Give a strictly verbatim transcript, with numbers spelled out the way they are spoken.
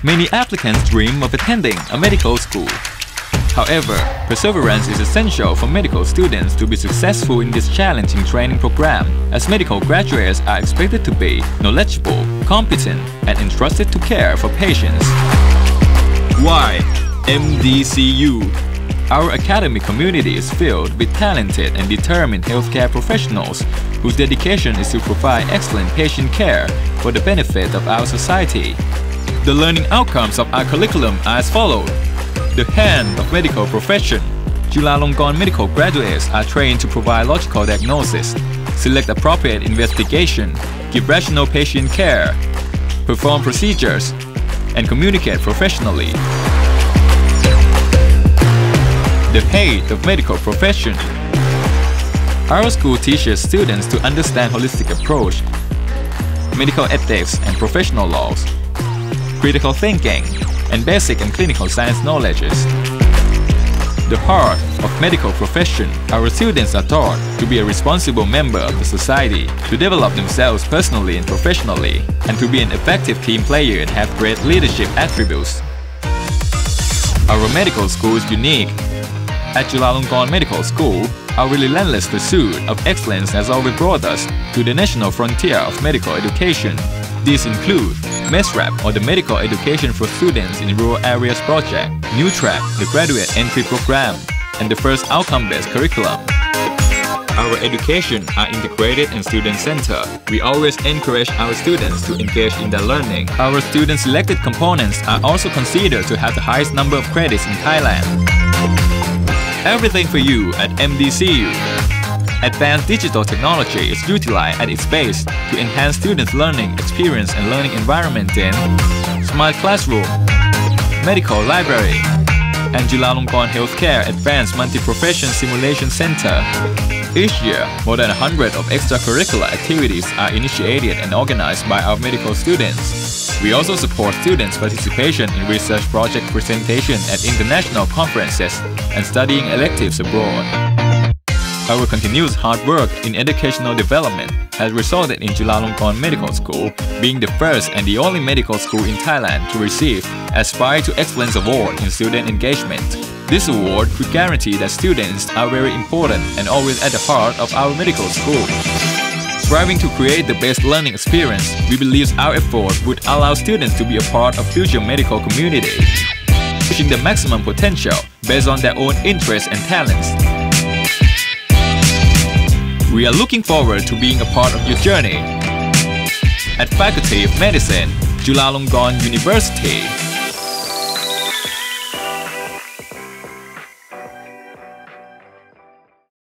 Many applicants dream of attending a medical school. However, perseverance is essential for medical students to be successful in this challenging training program, as medical graduates are expected to be knowledgeable, competent, and entrusted to care for patients. Why M D C U? Our academic community is filled with talented and determined healthcare professionals whose dedication is to provide excellent patient care for the benefit of our society. The learning outcomes of our curriculum are as follows. The hand of medical profession. Chulalongkorn medical graduates are trained to provide logical diagnosis, select appropriate investigation, give rational patient care, perform procedures, and communicate professionally. The head of medical profession. Our school teaches students to understand holistic approach, medical ethics and professional laws, critical thinking, and basic and clinical science knowledges. The heart of medical profession. Our students are taught to be a responsible member of the society, to develop themselves personally and professionally, and to be an effective team player and have great leadership attributes. Our medical school is unique. At Chulalongkorn Medical School, our relentless pursuit of excellence has always brought us to the national frontier of medical education. These include MESRAP, or the Medical Education for Students in Rural Areas project, New Track, the Graduate Entry Program, and the first outcome-based curriculum. Our education are integrated and student-centered. We always encourage our students to engage in their learning. Our student-selected components are also considered to have the highest number of credits in Thailand. Everything for you at M D C U. Advanced digital technology is utilized at its base to enhance students' learning experience and learning environment in Smart Classroom, Medical Library, and Chulalongkorn Healthcare Advanced Multi-Profession Simulation Center. Each year, more than one hundred of extracurricular activities are initiated and organized by our medical students. We also support students' participation in research project presentation at international conferences and studying electives abroad. Our continuous hard work in educational development has resulted in Chulalongkorn Medical School being the first and the only medical school in Thailand to receive Aspire to Excellence Award in student engagement. This award would guarantee that students are very important and always at the heart of our medical school. Striving to create the best learning experience, we believe our effort would allow students to be a part of future medical community, reaching the maximum potential based on their own interests and talents. We are looking forward to being a part of your journey. At Faculty of Medicine, Chulalongkorn University.